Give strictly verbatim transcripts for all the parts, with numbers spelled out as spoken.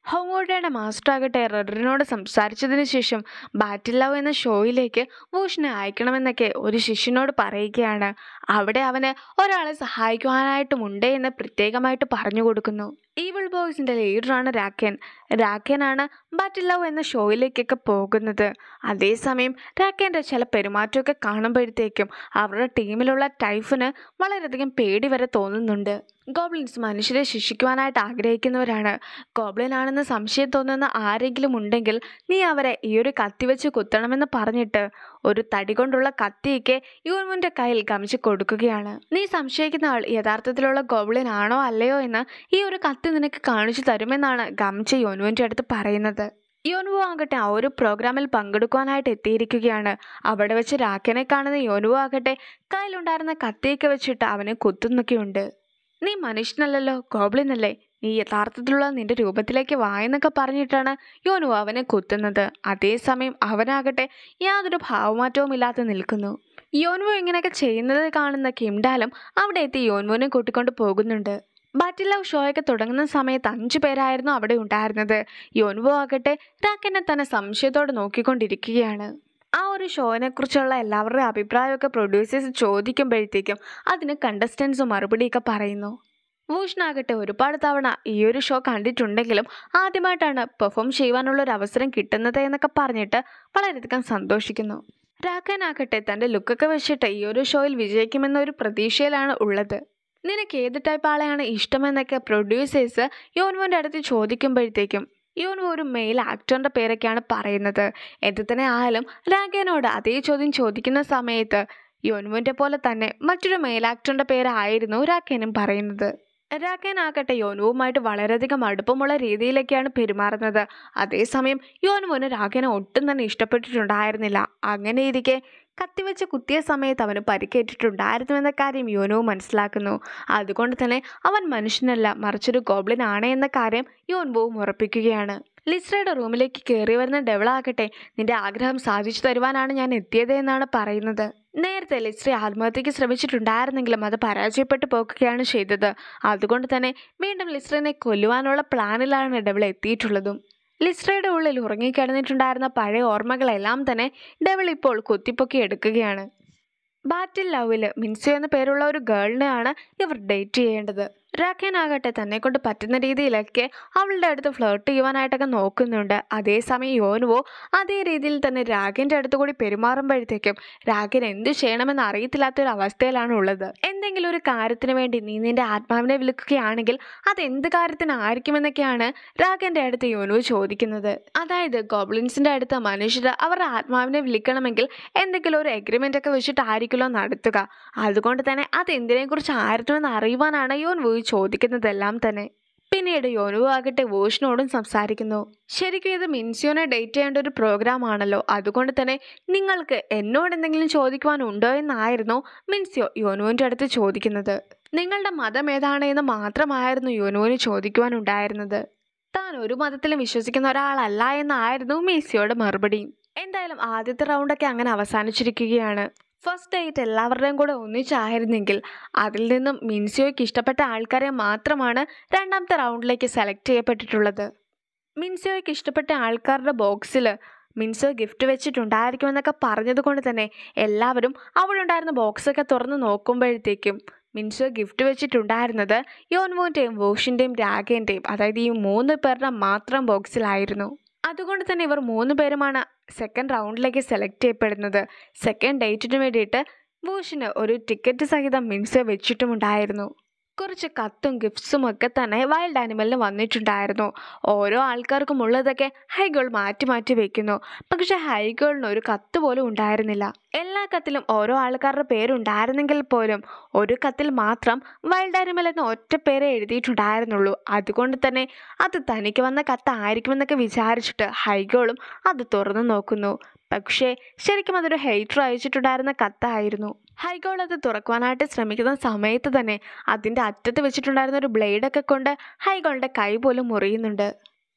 ഹോങ്ങോട്ടയുടെ master ആകട്ടെ റെഡറിനോട് സംസാരിച്ചതിന് ശേഷം ബാറ്റിൽ ലവ് എന്ന ഷോയിലേക്ക് വൂഷിനെ അയക്കണമെന്നൊക്കെ ഒരു ശിഷ്യനോട് പറയുകയാണ്. അവിടെ അവന് ഒരാളെ സഹായിക്കുവാനായിട്ടുമുണ്ട് എന്ന് പ്രത്യേകമായിട്ട് പറഞ്ഞു കൊടുക്കുന്നു. ഈവിൾ ബോയ്സിന്റെ ലീഡറാണ് രാക്കൻ. രാക്കനാണ് ബാറ്റിൽ ലവ് എന്ന ഷോയിലേക്കൊക്കെ പോകുന്നത്. അതേസമയം രാക്കൻ്റെ ചില പെരുമാറ്റമൊക്കെ കാണുമ്പോഴത്തേക്കും അവരുടെ ടീമിലുള്ള ടൈഫിന് വളരെയധികം പേടി വരെ തോന്നുന്നുണ്ട്. ഗോബ്ലിൻസ് മനുഷ്യരെ ശിക്ഷിക്കുവാനായിട്ട് ആഗ്രഹിക്കുന്നവരാണ്. ഗോബ്ലിൻ ആണെന്ന് സംശയം തോന്നുന്ന ആരെങ്കിലും ഉണ്ടെങ്കിൽ നീ അവരെ ഈ ഒരു കത്തി വെച്ച് കുത്തണമെന്ന് പറഞ്ഞിട്ട് ഒരു തടി കൊണ്ടുള്ള കത്തിയൊക്കെ യോൻവുന്റെ കയ്യിൽ ഗമിച്ച് കൊടുക്കുകയാണ്. നീ സംശയിക്കുന്ന ആൾ യഥാർത്ഥത്തിലുള്ള ഗോബ്ലിൻ ആണോ അല്ലയോ എന്ന് ഈ ഒരു കത്തി നിനക്ക് കാണിച്ചു തരുമെന്നാണ് ഗമിച്ച് യോൻവുന്റെ അടുത്ത് പറയുന്നത്. യോൻവു ആകട്ടെ ആ ഒരു പ്രോഗ്രാമിൽ പങ്കെടുക്കുവാനായിട്ട് എത്തിയിരിക്കുകയാണ്. അവിടെ വെച്ച് രാക്കനെ കാണുന്ന യോൻവു ആകട്ടെ കയ്യിലുണ്ടായിരുന്ന കത്തിയൊക്കെ വെച്ചിട്ട് അവനെ കുത്തുന്നൊക്കെയുണ്ട്. നീ മനുഷ്യനല്ലല്ലോ, ഗോബ്ലിൻ അല്ലേ, നീ യഥാർത്ഥത്തിലുള്ള നിന്റെ രൂപത്തിലേക്ക് വായെന്നൊക്കെ പറഞ്ഞിട്ടാണ് യോനു അവനെ കുത്തുന്നത്. അതേസമയം അവനാകട്ടെ യാതൊരു ഭാവമാറ്റവും ഇല്ലാതെ നിൽക്കുന്നു. യോൻവു ഇങ്ങനെയൊക്കെ ചെയ്യുന്നത് കാണുന്ന കിംഡാലും അവിടെ എത്തി യോൻവുവിനെ കൂട്ടിക്കൊണ്ട് പോകുന്നുണ്ട്. ബാറ്റിൽ ലവ് ഷോയൊക്കെ തുടങ്ങുന്ന സമയത്ത് അഞ്ചു പേരായിരുന്നു അവിടെ ഉണ്ടായിരുന്നത്. യോൻവു ആകട്ടെ രാക്കനെ തന്നെ സംശയത്തോടെ നോക്കിക്കൊണ്ടിരിക്കുകയാണ്. ആ ഒരു ഷോനെ കുറിച്ചുള്ള എല്ലാവരുടെയും അഭിപ്രായമൊക്കെ പ്രൊഡ്യൂസേഴ്സ് ചോദിക്കുമ്പോഴത്തേക്കും അതിന് കണ്ടസ്റ്റൻസ് മറുപടിയൊക്കെ പറയുന്നു. വൂഷിനാകട്ടെ ഒരുപാട് തവണ ഈ ഒരു ഷോ കണ്ടിട്ടുണ്ടെങ്കിലും ആദ്യമായിട്ടാണ് പെർഫോം ചെയ്യുവാനുള്ളൊരു അവസരം കിട്ടുന്നത് എന്നൊക്കെ പറഞ്ഞിട്ട് വളരെയധികം സന്തോഷിക്കുന്നു. രാക്കനാകട്ടെ തൻ്റെ ലുക്കൊക്കെ വെച്ചിട്ട് ഈ ഒരു ഷോയിൽ വിജയിക്കുമെന്ന ഒരു പ്രതീക്ഷയിലാണ് ഉള്ളത്. നിനക്ക് ഏത് ടൈപ്പ് ആളെയാണ് ഇഷ്ടമെന്നൊക്കെ പ്രൊഡ്യൂസേഴ്സ് യോൻവുവിൻ്റെ അടുത്ത് ചോദിക്കുമ്പോഴത്തേക്കും യോൻവു ഒരു മെയിൽ ആക്ടറിൻ്റെ പേരൊക്കെയാണ് പറയുന്നത്. എന്ത് തന്നെ ആയാലും രാഖേനോട് അതേ ചോദ്യം ചോദിക്കുന്ന സമയത്ത് യോൻവുവിൻ്റെ പോലെ തന്നെ മറ്റൊരു മെയിൽ ആക്ടറിൻ്റെ പേരായിരുന്നു രാഖേനും പറയുന്നത്. രാഖേനാകട്ടെ യോൻവുവുമായിട്ട് വളരെയധികം അടുപ്പമുള്ള രീതിയിലൊക്കെയാണ് പെരുമാറുന്നത്. അതേസമയം യോൻവുവിന് രാഖേനെ ഒട്ടും തന്നെ ഇഷ്ടപ്പെട്ടിട്ടുണ്ടായിരുന്നില്ല. അങ്ങനെ ഇരിക്കെ കത്തിവെച്ച് കുത്തിയ സമയത്ത് അവന് പരിക്കേറ്റിട്ടുണ്ടായിരുന്നു എന്ന കാര്യം യോനുവു മനസ്സിലാക്കുന്നു. അതുകൊണ്ട് തന്നെ അവൻ മനുഷ്യനല്ല, മറിച്ചൊരു ഗോബ്ലിൻ ആണ് എന്ന കാര്യം യോൻവുവും ഉറപ്പിക്കുകയാണ്. ലിസ്രയുടെ റൂമിലേക്ക് കയറി വരുന്ന ഡെവളാകട്ടെ നിന്റെ ആഗ്രഹം സാധിച്ചു തരുവാനാണ് ഞാൻ എത്തിയത് എന്നാണ് പറയുന്നത്. നേരത്തെ ലിസ്ര ആത്മഹത്യക്ക് ശ്രമിച്ചിട്ടുണ്ടായിരുന്നെങ്കിലും അത് പരാജയപ്പെട്ടു പോകുകയാണ് ചെയ്തത്. അതുകൊണ്ട് തന്നെ വീണ്ടും ലിസ്രനെ കൊല്ലുവാനുള്ള പ്ലാനിലാണ് ഡെവൾ എത്തിയിട്ടുള്ളതും. ലിസ്രയുടെ ഉള്ളിൽ ഉറങ്ങിക്കിടന്നിട്ടുണ്ടായിരുന്ന പഴയ ഓർമ്മകളെല്ലാം തന്നെ ഡെവൾ ഇപ്പോൾ കുത്തിപ്പൊക്കി എടുക്കുകയാണ്. ബാറ്റിൽ ലവിൽ മിൻസോ എന്ന പേരുള്ള ഒരു ഗേളിനെയാണ് ഇവർ ഡേറ്റ് ചെയ്യേണ്ടത്. രാഖേനാകട്ടെ തന്നെ കൊണ്ട് പറ്റുന്ന രീതിയിലൊക്കെ അവളുടെ അടുത്ത് ഫ്ലേർട്ട് ചെയ്യുവാനായിട്ടൊക്കെ നോക്കുന്നുണ്ട്. അതേസമയം യോനുവോ അതേ രീതിയിൽ തന്നെ രാഖേൻ്റെ അടുത്ത് കൂടി പെരുമാറുമ്പോഴത്തേക്കും രാഖേൻ എന്ത് ചെയ്യണമെന്ന് അറിയത്തില്ലാത്തൊരു അവസ്ഥയിലാണ് ഉള്ളത്. എന്തെങ്കിലും ഒരു കാര്യത്തിന് വേണ്ടി നീ നിന്റെ ആത്മാവിനെ വിളിക്കുകയാണെങ്കിൽ അത് എന്ത് കാര്യത്തിനായിരിക്കുമെന്നൊക്കെയാണ് രാഖേൻ്റെ അടുത്ത് യോനുവോ ചോദിക്കുന്നത്. അതായത് ഗോബ്ലിൻസിൻ്റെ അടുത്ത് മനുഷ്യർ അവരുടെ ആത്മാവിനെ വിളിക്കണമെങ്കിൽ എന്തെങ്കിലും ഒരു എഗ്രിമെൻ്റ് ഒക്കെ വെച്ചിട്ടായിരിക്കുമല്ലോ നടത്തുക. അതുകൊണ്ട് തന്നെ അത് എന്തിനെക്കുറിച്ച് ആയിരുന്നുവെന്ന് അറിയുവാനാണ് യോനുവോ ചോദിക്കുന്നതെല്ലാം തന്നെ. പിന്നീട് യോനുവു ആകട്ടെ വോഷിനോടും സംസാരിക്കുന്നു. ശരിക്കും ഇത് മിൻസിയോനെ ഡേറ്റ് ചെയ്യേണ്ട ഒരു പ്രോഗ്രാം ആണല്ലോ, അതുകൊണ്ട് തന്നെ നിങ്ങൾക്ക് എന്നോട് എന്തെങ്കിലും ചോദിക്കുവാനുണ്ടോ എന്നായിരുന്നു മിൻസിയോ യോനുവിൻ്റെ അടുത്ത് ചോദിക്കുന്നത്. നിങ്ങളുടെ മതം ഏതാണ് എന്ന് മാത്രമായിരുന്നു യോനുവിന് ചോദിക്കുവാനുണ്ടായിരുന്നത്. താൻ ഒരു മതത്തിലും വിശ്വസിക്കുന്ന ഒരാളല്ല എന്നായിരുന്നു മിൻസിയോയുടെ മറുപടി. എന്തായാലും ആദ്യത്തെ റൗണ്ടൊക്കെ അങ്ങനെ അവസാനിച്ചിരിക്കുകയാണ്. ഫസ്റ്റ് ഡേറ്റ് എല്ലാവരുടെയും കൂടെ ഒന്നിച്ചായിരുന്നെങ്കിൽ അതിൽ നിന്നും മിൻസിയോയ്ക്ക് ഇഷ്ടപ്പെട്ട ആൾക്കാരെ മാത്രമാണ് രണ്ടാമത്തെ റൗണ്ടിലേക്ക് സെലക്ട് ചെയ്യപ്പെട്ടിട്ടുള്ളത്. മിൻസിയോയ്ക്ക് ഇഷ്ടപ്പെട്ട ആൾക്കാരുടെ ബോക്സിൽ മിൻസിയോ ഗിഫ്റ്റ് വെച്ചിട്ടുണ്ടായിരിക്കുമെന്നൊക്കെ പറഞ്ഞത് കൊണ്ട് തന്നെ എല്ലാവരും അവിടെ ഉണ്ടായിരുന്ന ബോക്സൊക്കെ തുറന്ന് നോക്കുമ്പോഴത്തേക്കും മിൻസിയോ ഗിഫ്റ്റ് വെച്ചിട്ടുണ്ടായിരുന്നത് യോൻവുവിൻ്റെയും വോഷിൻ്റെയും രാഖേൻ്റെയും, അതായത് ഈ മൂന്ന് പേരുടെ മാത്രം ബോക്സിലായിരുന്നു. അതുകൊണ്ട് തന്നെ ഇവർ മൂന്ന് പേരുമാണ് സെക്കൻഡ് റൗണ്ടിലേക്ക് സെലക്ട് ചെയ്യപ്പെടുന്നത്. സെക്കൻഡ് ഡേറ്റിന് വേണ്ടിയിട്ട് വൂഷിന് ഒരു ടിക്കറ്റ് സഹിതം മിൻസിയോ വെച്ചിട്ടുമുണ്ടായിരുന്നു. കുറച്ച് കത്തും ഗിഫ്റ്റ്സും ഒക്കെ തന്നെ വൈൽഡ് ആനിമലിന് വന്നിട്ടുണ്ടായിരുന്നു. ഓരോ ആൾക്കാർക്കും ഉള്ളതൊക്കെ ഹൈഗേൾ മാറ്റി മാറ്റി വെക്കുന്നു. പക്ഷെ ഹൈഗേളിന് ഒരു കത്ത് പോലും ഉണ്ടായിരുന്നില്ല. എല്ലാ കത്തിലും ഓരോ ആൾക്കാരുടെ പേരുണ്ടായിരുന്നെങ്കിൽ പോലും ഒരു കത്തിൽ മാത്രം വൈൽഡ് ആനിമൽ എന്ന ഒറ്റ പേരെ എഴുതിയിട്ടുണ്ടായിരുന്നുള്ളൂ. അതുകൊണ്ട് തന്നെ അത് തനിക്ക് വന്ന കത്തായിരിക്കുമെന്നൊക്കെ വിചാരിച്ചിട്ട് ഹൈഗേളും അത് തുറന്നു നോക്കുന്നു. പക്ഷേ ശരിക്കും അതൊരു ഹെയ്റ്റർ അയച്ചിട്ടുണ്ടായിരുന്ന കത്തായിരുന്നു. ഹൈഗോൾ അത് തുറക്കുവാനായിട്ട് ശ്രമിക്കുന്ന സമയത്ത് തന്നെ അതിൻ്റെ അറ്റത്ത് വെച്ചിട്ടുണ്ടായിരുന്ന ഒരു ബ്ലേഡൊക്കെ കൊണ്ട് ഹൈഗോളിൻ്റെ കൈ പോലും മുറിയുന്നുണ്ട്.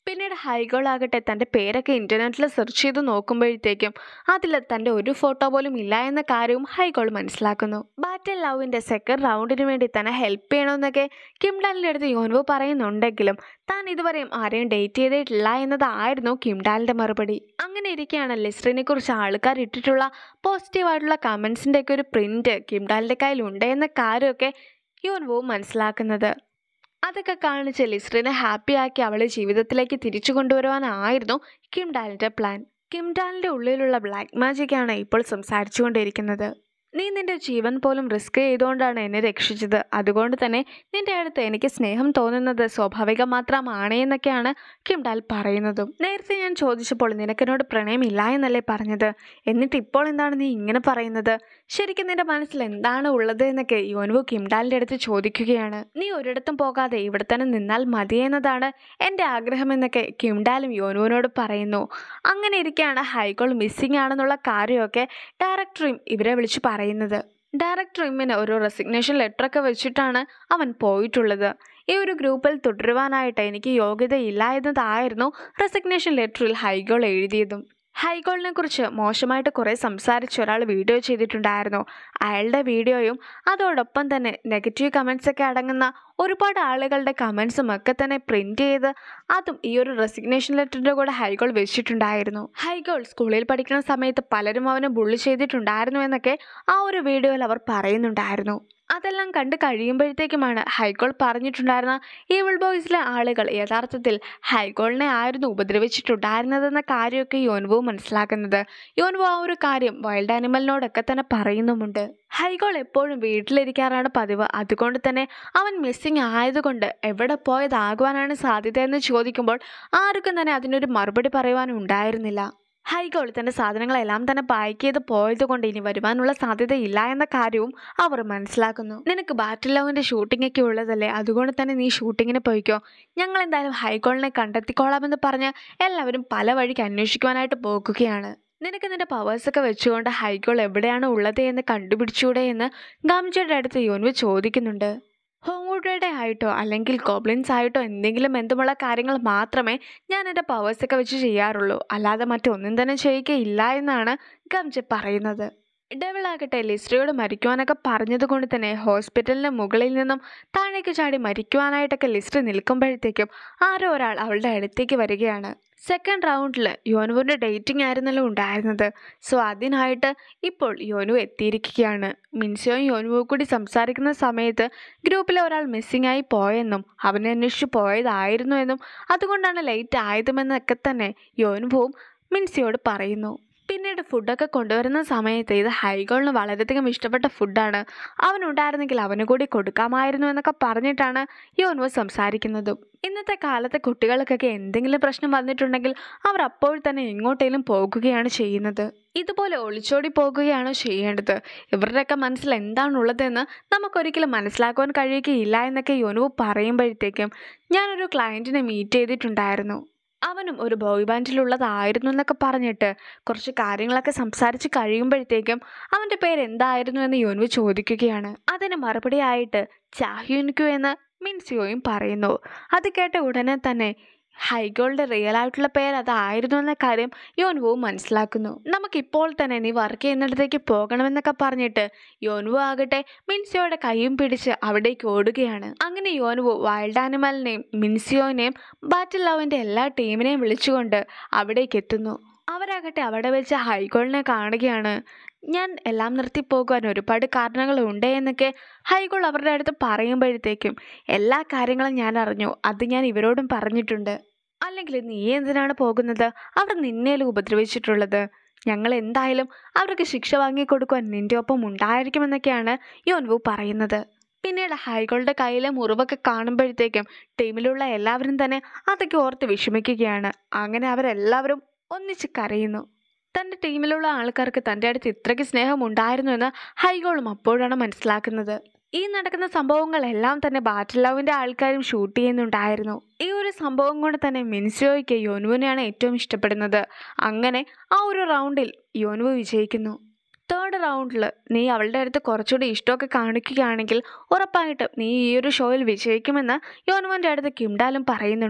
പിന്നീട് ഹൈഗോൾ ആകട്ടെ തൻ്റെ പേരൊക്കെ ഇൻ്റർനെറ്റിൽ സെർച്ച് ചെയ്ത് നോക്കുമ്പോഴത്തേക്കും അതിൽ തൻ്റെ ഒരു ഫോട്ടോ പോലും ഇല്ല എന്ന കാര്യവും ഹൈഗോൾ മനസ്സിലാക്കുന്നു. ബാറ്റിൽ ലവിൻ്റെ സെക്കൻഡ് റൗണ്ടിന് വേണ്ടി തന്നെ ഹെൽപ്പ് ചെയ്യണമെന്നൊക്കെ കിംഡാലിൻ്റെ അടുത്ത് യോൻവു പറയുന്നുണ്ടെങ്കിലും താൻ ഇതുവരെയും ആരെയും ഡേറ്റ് ചെയ്തിട്ടില്ല എന്നതായിരുന്നു കിംഡാലിൻ്റെ മറുപടി. അങ്ങനെ ഇരിക്കുകയാണ് ലിസ്ട്രിനെ കുറിച്ച് ആൾക്കാർ ഇട്ടിട്ടുള്ള പോസിറ്റീവായിട്ടുള്ള കമൻസിൻ്റെയൊക്കെ ഒരു പ്രിൻറ്റ് കിംഡാലിൻ്റെ കയ്യിലുണ്ട് എന്ന കാര്യമൊക്കെ യോൻവു മനസ്സിലാക്കുന്നത്. അതൊക്കെ കാണിച്ച് ലിസ്ട്രിനെ ഹാപ്പിയാക്കി അവളെ ജീവിതത്തിലേക്ക് തിരിച്ചു കൊണ്ടുവരുവാനായിരുന്നു കിംഡാലിൻ്റെ പ്ലാൻ. കിംഡാലിൻ്റെ ഉള്ളിലുള്ള ബ്ലാക്ക് മാജിക്കാണ് ഇപ്പോൾ സംസാരിച്ചു കൊണ്ടിരിക്കുന്നത്. നീ നിന്റെ ജീവൻ പോലും റിസ്ക് ചെയ്തുകൊണ്ടാണ് എന്നെ രക്ഷിച്ചത്. അതുകൊണ്ട് തന്നെ നിന്റെ അടുത്ത് എനിക്ക് സ്നേഹം തോന്നുന്നത് സ്വാഭാവികം മാത്രമാണ് എന്നൊക്കെയാണ് കിംഡാൽ പറയുന്നതും. നേരത്തെ ഞാൻ ചോദിച്ചപ്പോൾ നിനക്കെന്നോട് പ്രണയമില്ല എന്നല്ലേ പറഞ്ഞത്, എന്നിട്ട് ഇപ്പോൾ എന്താണ് നീ ഇങ്ങനെ പറയുന്നത്? ശരിക്കും നിന്റെ മനസ്സിൽ എന്താണ് ഉള്ളത് എന്നൊക്കെ യോൻവു കിംഡാലിൻ്റെ അടുത്ത് ചോദിക്കുകയാണ്. നീ ഒരിടത്തും പോകാതെ ഇവിടെ തന്നെ നിന്നാൽ മതി എന്നതാണ് എൻ്റെ ആഗ്രഹമെന്നൊക്കെ കിംഡാലും യോൻവുവിനോട് പറയുന്നു. അങ്ങനെ ഇരിക്കുകയാണ് ഹൈഗോൾ മിസ്സിംഗ് ആണെന്നുള്ള കാര്യമൊക്കെ ഡയറക്ടറും ഇവരെ വിളിച്ച് പറയുന്നത്. ഡയറക്ടർ ഇമ്മിന് ഒരു റെസിഗ്നേഷൻ ലെറ്ററൊക്കെ വെച്ചിട്ടാണ് അവൻ പോയിട്ടുള്ളത്. ഈ ഒരു ഗ്രൂപ്പിൽ തുടരുവാനായിട്ട് എനിക്ക് യോഗ്യതയില്ല എന്നതായിരുന്നു റെസിഗ്നേഷൻ ലെറ്ററിൽ ഹൈഗോൾ എഴുതിയതും. ഹൈഗോളിനെ കുറിച്ച് മോശമായിട്ട് കുറേ സംസാരിച്ച് ഒരാൾ വീഡിയോ ചെയ്തിട്ടുണ്ടായിരുന്നു. അയാളുടെ വീഡിയോയും അതോടൊപ്പം തന്നെ നെഗറ്റീവ് കമൻസൊക്കെ അടങ്ങുന്ന ഒരുപാട് ആളുകളുടെ കമൻസും ഒക്കെ തന്നെ പ്രിൻറ്റ് ചെയ്ത് അതും ഈ ഒരു റെസിഗ്നേഷൻ ലെറ്ററിൻ്റെ കൂടെ ഹൈഗോൾ വെച്ചിട്ടുണ്ടായിരുന്നു. ഹൈഗോൾ സ്കൂളിൽ പഠിക്കുന്ന സമയത്ത് പലരും അവനെ ബുള്ളി ചെയ്തിട്ടുണ്ടായിരുന്നു എന്നൊക്കെ ആ ഒരു വീഡിയോയിൽ അവർ പറയുന്നുണ്ടായിരുന്നു. അതെല്ലാം കണ്ട് കഴിയുമ്പോഴത്തേക്കുമാണ് ഹൈഗോൾ പറഞ്ഞിട്ടുണ്ടായിരുന്ന ഈവിൾ ബോയ്സിലെ ആളുകൾ യഥാർത്ഥത്തിൽ ഹൈഗോളിനെ ആയിരുന്നു ഉപദ്രവിച്ചിട്ടുണ്ടായിരുന്നതെന്ന കാര്യമൊക്കെ യോൻവു മനസ്സിലാക്കുന്നത്. യോൻവു ആ ഒരു കാര്യം വൈൽഡ് ആനിമലിനോടൊക്കെ തന്നെ പറയുന്നുമുണ്ട്. ഹൈഗോൾ എപ്പോഴും വീട്ടിലിരിക്കാറാണ് പതിവ്. അതുകൊണ്ട് തന്നെ അവൻ മിസ്സിങ് ആയതുകൊണ്ട് എവിടെ പോയതാകുവാനാണ് സാധ്യത എന്ന് ചോദിക്കുമ്പോൾ ആർക്കും തന്നെ അതിനൊരു മറുപടി പറയുവാനും ഉണ്ടായിരുന്നില്ല. ഹൈഗോൾ തൻ്റെ സാധനങ്ങളെല്ലാം തന്നെ പാക്ക് ചെയ്ത് പോയത് കൊണ്ട് ഇനി വരുവാനുള്ള സാധ്യതയില്ല എന്ന കാര്യവും അവർ മനസ്സിലാക്കുന്നു. നിനക്ക് ബാറ്റിൽ ലവിൻ്റെ ഷൂട്ടിംഗ് ഒക്കെ ഉള്ളതല്ലേ, അതുകൊണ്ട് തന്നെ നീ ഷൂട്ടിങ്ങിന് പോയിക്കോ, ഞങ്ങൾ എന്തായാലും ഹൈഗോളിനെ കണ്ടെത്തിക്കോളാമെന്ന് പറഞ്ഞ് എല്ലാവരും പല വഴിക്ക് അന്വേഷിക്കുവാനായിട്ട് പോകുകയാണ്. നിനക്ക് നിന്റെ പവേഴ്സൊക്കെ വെച്ചുകൊണ്ട് ഹൈഗോൾ എവിടെയാണ് ഉള്ളത് എന്ന് കണ്ടുപിടിച്ചൂടെ എന്ന് ഗാംജയുടെ അടുത്ത് യോൻവു ചോദിക്കുന്നുണ്ട്. ഹോങ്വുഡയുടെ ആയിട്ടോ അല്ലെങ്കിൽ ഗോബ്ലിൻസ് ആയിട്ടോ എന്തെങ്കിലും ബന്ധമുള്ള കാര്യങ്ങൾ മാത്രമേ ഞാൻ എൻ്റെ പവേഴ്സൊക്കെ വെച്ച് ചെയ്യാറുള്ളൂ, അല്ലാതെ മറ്റൊന്നും തന്നെ ചെയ്യുകയില്ല എന്നാണ് ഗംജ പറയുന്നത്. ഡെവിളാകട്ടെ ലിസ്ട്രിയോട് മരിക്കുവാനൊക്കെ പറഞ്ഞത് കൊണ്ട് തന്നെ ഹോസ്പിറ്റലിന് മുകളിൽ നിന്നും താഴേക്ക് ചാടി മരിക്കുവാനായിട്ടൊക്കെ ലിസ്ട്രി നിൽക്കുമ്പോഴത്തേക്കും ആരോ ഒരാൾ അവളുടെ അടുത്തേക്ക് വരികയാണ്. സെക്കൻഡ് റൗണ്ടിൽ യോനുവിൻ്റെ ഡേറ്റിംഗ് ആയിരുന്നല്ലോ ഉണ്ടായിരുന്നത്. സോ അതിനായിട്ട് ഇപ്പോൾ യോനു എത്തിയിരിക്കുകയാണ്. മിൻസിയോയും യോനുവും കൂടി സംസാരിക്കുന്ന സമയത്ത് ഗ്രൂപ്പിലെ ഒരാൾ മിസ്സിംഗ് ആയി പോയെന്നും അവനെ അന്വേഷിച്ച് പോയതായിരുന്നു എന്നും അതുകൊണ്ടാണ് ലേറ്റ് ആയതുമെന്നൊക്കെ തന്നെ യോനുവും മിൻസിയോട് പറയുന്നു. പിന്നീട് ഫുഡൊക്കെ കൊണ്ടുവരുന്ന സമയത്ത് ഇത് ഹൈഗോളിന് വളരെയധികം ഇഷ്ടപ്പെട്ട ഫുഡാണ്, അവനുണ്ടായിരുന്നെങ്കിൽ അവന് കൂടി കൊടുക്കാമായിരുന്നു എന്നൊക്കെ പറഞ്ഞിട്ടാണ് യോൻവു സംസാരിക്കുന്നതും. ഇന്നത്തെ കാലത്തെ കുട്ടികൾക്കൊക്കെ എന്തെങ്കിലും പ്രശ്നം വന്നിട്ടുണ്ടെങ്കിൽ അവർ അപ്പോൾ തന്നെ എങ്ങോട്ടേലും പോകുകയാണ് ചെയ്യുന്നത്. ഇതുപോലെ ഒളിച്ചോടി പോകുകയാണോ ചെയ്യേണ്ടത്? ഇവരുടെയൊക്കെ മനസ്സിൽ എന്താണുള്ളതെന്ന് നമുക്കൊരിക്കലും മനസ്സിലാക്കുവാൻ കഴിയുകയില്ല എന്നൊക്കെ യോൻവു പറയുമ്പോഴത്തേക്കും ഞാനൊരു ക്ലയൻറ്റിനെ മീറ്റ് ചെയ്തിട്ടുണ്ടായിരുന്നു. അവനും ഒരു ബോയ് ബാൻഡിലുള്ളതായിരുന്നു എന്നൊക്കെ പറഞ്ഞിട്ട് കുറച്ച് കാര്യങ്ങളൊക്കെ സംസാരിച്ച് കഴിയുമ്പോഴത്തേക്കും അവൻ്റെ പേര് എന്തായിരുന്നു എന്ന് യോൻവു ചോദിക്കുകയാണ്. അതിന് മറുപടിയായിട്ട് ചാഹ്യുൻക്യു എന്ന് മിൻസിയോയും പറയുന്നു. അത് കേട്ട ഉടനെ തന്നെ ഹൈഗോളുടെ റിയൽ ആയിട്ടുള്ള പേര് അതായിരുന്നു എന്ന കാര്യം യോൻവു മനസ്സിലാക്കുന്നു. നമുക്കിപ്പോൾ തന്നെ നീ വർക്ക് ചെയ്യുന്നിടത്തേക്ക് പോകണമെന്നൊക്കെ പറഞ്ഞിട്ട് യോൻവു ആകട്ടെ മിൻസിയോയുടെ കൈയും പിടിച്ച് അവിടേക്ക് ഓടുകയാണ്. അങ്ങനെ യോൻവു വൈൽഡ് ആനിമലിനെയും മിൻസിയോനെയും ബാറ്റിൽ ലവിൻ്റെ എല്ലാ ടീമിനെയും വിളിച്ചുകൊണ്ട് അവിടേക്ക് എത്തുന്നു. അവരാകട്ടെ അവിടെ വെച്ച് ഹൈഗോളിനെ കാണുകയാണ്. ഞാൻ എല്ലാം നിർത്തി പോകുവാൻ ഒരുപാട് കാരണങ്ങളുണ്ട് എന്നൊക്കെ ഹൈഗോൾ അവരുടെ അടുത്ത് പറയുമ്പോഴത്തേക്കും എല്ലാ കാര്യങ്ങളും ഞാൻ അറിഞ്ഞു, അത് ഞാൻ ഇവരോടും പറഞ്ഞിട്ടുണ്ട്. അല്ലെങ്കിൽ നീ എന്തിനാണ് പോകുന്നത്? അവർ നിന്നേലും ഉപദ്രവിച്ചിട്ടുള്ളത്, ഞങ്ങൾ എന്തായാലും അവർക്ക് ശിക്ഷ വാങ്ങിക്കൊടുക്കുവാൻ നിന്റെ ഒപ്പം ഉണ്ടായിരിക്കുമെന്നൊക്കെയാണ് യോൻവു പറയുന്നത്. പിന്നീട് ഹൈഗോളുടെ കയ്യിലെ മുറിവൊക്കെ കാണുമ്പോഴത്തേക്കും ടീമിലുള്ള എല്ലാവരും തന്നെ അതൊക്കെ ഓർത്ത് വിഷമിക്കുകയാണ്. അങ്ങനെ അവരെല്ലാവരും ഒന്നിച്ച് കരയുന്നു. തൻ്റെ ടീമിലുള്ള ആൾക്കാർക്ക് തൻ്റെ അടുത്ത് ഇത്രയ്ക്ക് സ്നേഹം ഉണ്ടായിരുന്നു എന്ന് ഹൈഗോളും അപ്പോഴാണ് മനസ്സിലാക്കുന്നത്. ഈ നടക്കുന്ന സംഭവങ്ങളെല്ലാം തന്നെ ബാറ്റിൽ ലവിൻ്റെ ആൾക്കാരും ഷൂട്ട് ചെയ്യുന്നുണ്ടായിരുന്നു. ഈ ഒരു സംഭവം കൊണ്ട് തന്നെ മിൻസിയോയ്ക്ക് യോനുവിനെയാണ് ഏറ്റവും ഇഷ്ടപ്പെടുന്നത്. അങ്ങനെ ആ ഒരു റൗണ്ടിൽ യോൻവു വിജയിക്കുന്നു. തേർഡ് റൗണ്ടിൽ നീ അവളുടെ അടുത്ത് കുറച്ചുകൂടി ഇഷ്ടമൊക്കെ കാണിക്കുകയാണെങ്കിൽ ഉറപ്പായിട്ടും നീ ഈ ഒരു ഷോയിൽ വിജയിക്കുമെന്ന് യോനുവിൻ്റെ അടുത്ത് കിംഡാലും പറയുന്നുണ്ട്.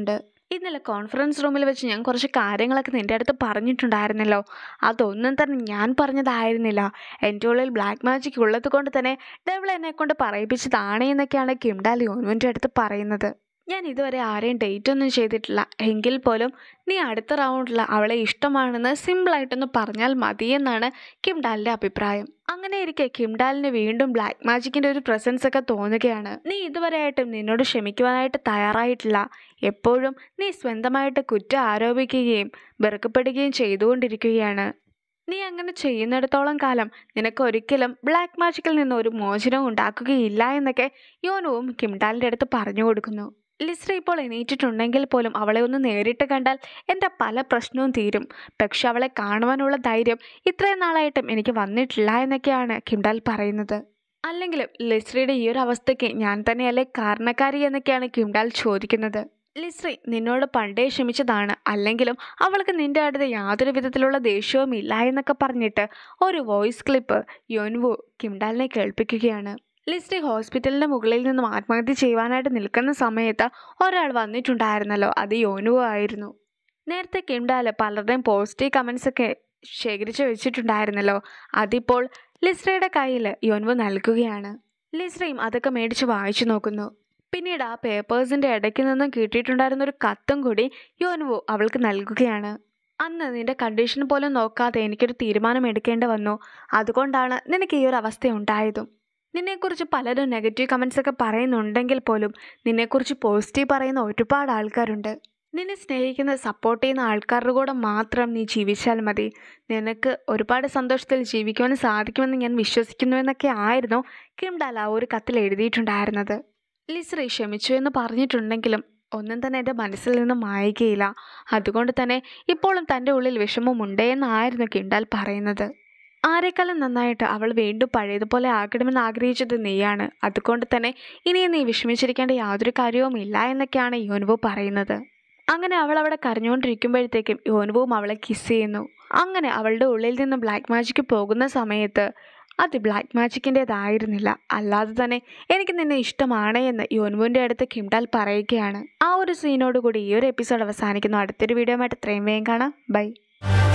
ഇന്നലെ കോൺഫറൻസ് റൂമിൽ വെച്ച് ഞാൻ കുറച്ച് കാര്യങ്ങളൊക്കെ നിൻ്റെ അടുത്ത് പറഞ്ഞിട്ടുണ്ടായിരുന്നല്ലോ. അതൊന്നും തന്നെ ഞാൻ പറഞ്ഞതായിരുന്നില്ല. എൻ്റെ ഉള്ളിൽ ബ്ലാക്ക് മാജിക് ഉള്ളത് കൊണ്ട് തന്നെ ഡെവിൾ എന്നെ കൊണ്ട് പറയിപ്പിച്ചതാണ് എന്നൊക്കെയാണ് കിംഡാൽ യോനുവിൻ്റെ അടുത്ത് പറയുന്നത്. ഞാൻ ഇതുവരെ ആരെയും ഡേറ്റ് ഒന്നും ചെയ്തിട്ടില്ല. എങ്കിൽ പോലും നീ അടുത്ത റൗണ്ടിൽ അവളെ ഇഷ്ടമാണെന്ന് സിമ്പിളായിട്ടൊന്ന് പറഞ്ഞാൽ മതിയെന്നാണ് കിംഡാലിൻ്റെ അഭിപ്രായം. അങ്ങനെ ഇരിക്കെ കിംഡാലിന് വീണ്ടും ബ്ലാക്ക് മാജിക്കിൻ്റെ ഒരു പ്രസൻസ് ഒക്കെ തോന്നുകയാണ്. നീ ഇതുവരെയായിട്ടും നിന്നോട് ക്ഷമിക്കുവാനായിട്ട് തയ്യാറായിട്ടില്ല. എപ്പോഴും നീ സ്വന്തമായിട്ട് കുറ്റം ആരോപിക്കുകയും വെറുക്കപ്പെടുകയും ചെയ്തുകൊണ്ടിരിക്കുകയാണ്. നീ അങ്ങനെ ചെയ്യുന്നിടത്തോളം കാലം നിനക്ക് ഒരിക്കലും ബ്ലാക്ക് മാജിക്കിൽ നിന്ന് ഒരു മോചനം ഉണ്ടാക്കുകയില്ല എന്നൊക്കെ യോനുവും കിംഡാലിൻ്റെ അടുത്ത് പറഞ്ഞു കൊടുക്കുന്നു. ലിസ്ര ഇപ്പോൾ എണീറ്റിട്ടുണ്ടെങ്കിൽ പോലും അവളെ ഒന്ന് നേരിട്ട് കണ്ടാൽ എൻ്റെ പല പ്രശ്നവും തീരും. പക്ഷെ അവളെ കാണുവാനുള്ള ധൈര്യം ഇത്രയും നാളായിട്ടും എനിക്ക് വന്നിട്ടില്ല എന്നൊക്കെയാണ് കിംഡാൽ പറയുന്നത്. അല്ലെങ്കിലും ലിസ്രയുടെ ഈ ഒരു അവസ്ഥയ്ക്ക് ഞാൻ തന്നെയല്ലേ കാരണക്കാരി എന്നൊക്കെയാണ് കിംഡാൽ ചോദിക്കുന്നത്. ലിസ്രി നിന്നോട് പണ്ടേ ക്ഷമിച്ചതാണ്. അല്ലെങ്കിലും അവൾക്ക് നിൻ്റെ അടുത്ത് യാതൊരു വിധത്തിലുള്ള ദേഷ്യവും ഇല്ല എന്നൊക്കെ പറഞ്ഞിട്ട് ഒരു വോയിസ് ക്ലിപ്പ് യോൻവു കിംഡാലിനെ കേൾപ്പിക്കുകയാണ്. ലിസ്രി ഹോസ്പിറ്റലിൻ്റെ മുകളിൽ നിന്നും ആത്മഹത്യ ചെയ്യുവാനായിട്ട് നിൽക്കുന്ന സമയത്ത് ഒരാൾ വന്നിട്ടുണ്ടായിരുന്നല്ലോ. അത് യോനുവോ ആയിരുന്നു. നേരത്തെ കിംഡാൽ പലരുടെയും പോസിറ്റീവ് കമൻസ് ഒക്കെ ശേഖരിച്ച് വെച്ചിട്ടുണ്ടായിരുന്നല്ലോ. അതിപ്പോൾ ലിസ്രയുടെ കയ്യിൽ യോനുവോ നൽകുകയാണ്. ലിസ്രയും അതൊക്കെ മേടിച്ച് വായിച്ചു നോക്കുന്നു. പിന്നീട് ആ പേപ്പേഴ്സിൻ്റെ ഇടയ്ക്ക് നിന്നും കിട്ടിയിട്ടുണ്ടായിരുന്ന ഒരു കത്തും കൂടി യോനുവോ അവൾക്ക് നൽകുകയാണ്. അന്ന് നിൻ്റെ കണ്ടീഷൻ പോലും നോക്കാതെ എനിക്കൊരു തീരുമാനം എടുക്കേണ്ടി വന്നു. അതുകൊണ്ടാണ് നിനക്ക് ഈ ഒരു അവസ്ഥ ഉണ്ടായതും. നിന്നെക്കുറിച്ച് പലരും നെഗറ്റീവ് കമൻസ് ഒക്കെ പറയുന്നുണ്ടെങ്കിൽ പോലും നിന്നെക്കുറിച്ച് പോസിറ്റീവ് പറയുന്ന ഒരുപാട് ആൾക്കാരുണ്ട്. നിന്നെ സ്നേഹിക്കുന്ന സപ്പോർട്ട് ചെയ്യുന്ന ആൾക്കാരുടെ കൂടെ മാത്രം നീ ജീവിച്ചാൽ മതി. നിനക്ക് ഒരുപാട് സന്തോഷത്തിൽ ജീവിക്കുവാൻ സാധിക്കുമെന്ന് ഞാൻ വിശ്വസിക്കുന്നു എന്നൊക്കെ ആയിരുന്നു കിംഡാൽ ആ ഒരു കത്തിൽ എഴുതിയിട്ടുണ്ടായിരുന്നത്. ലിസ്രി ക്ഷമിച്ചു എന്ന് പറഞ്ഞിട്ടുണ്ടെങ്കിലും ഒന്നും തന്നെ എൻ്റെ മനസ്സിൽ നിന്ന് മായുകയില്ല. അതുകൊണ്ട് തന്നെ ഇപ്പോഴും തൻ്റെ ഉള്ളിൽ വിഷമമുണ്ടേ എന്നായിരുന്നു കിംഡാൽ പറയുന്നത്. ആരെക്കാളും നന്നായിട്ട് അവൾ വീണ്ടും പഴയതുപോലെ ആകണമെന്ന് ആഗ്രഹിച്ചത് നീയാണ്. അതുകൊണ്ട് തന്നെ ഇനിയും നീ വിഷമിച്ചിരിക്കേണ്ട യാതൊരു കാര്യവും ഇല്ല എന്നൊക്കെയാണ് യോനുവോ പറയുന്നത്. അങ്ങനെ അവൾ അവിടെ കരഞ്ഞുകൊണ്ടിരിക്കുമ്പോഴത്തേക്കും യോനുവും അവളെ കിസ് ചെയ്യുന്നു. അങ്ങനെ അവളുടെ ഉള്ളിൽ നിന്ന് ബ്ലാക്ക് മാജിക്ക് പോകുന്ന സമയത്ത് അത് ബ്ലാക്ക് മാജിക്കിൻ്റെതായിരുന്നില്ല. അല്ലാതെ തന്നെ എനിക്ക് നിന്നെ ഇഷ്ടമാണ് എന്ന് യോനുവിൻ്റെ അടുത്ത് കിംഡാൽ പറയുകയാണ്. ആ ഒരു സീനോട് കൂടി ഈ ഒരു എപ്പിസോഡ് അവസാനിക്കുന്നു. അടുത്തൊരു വീഡിയോ ആയിട്ട് എത്രയും വേഗം കാണാം. ബൈ.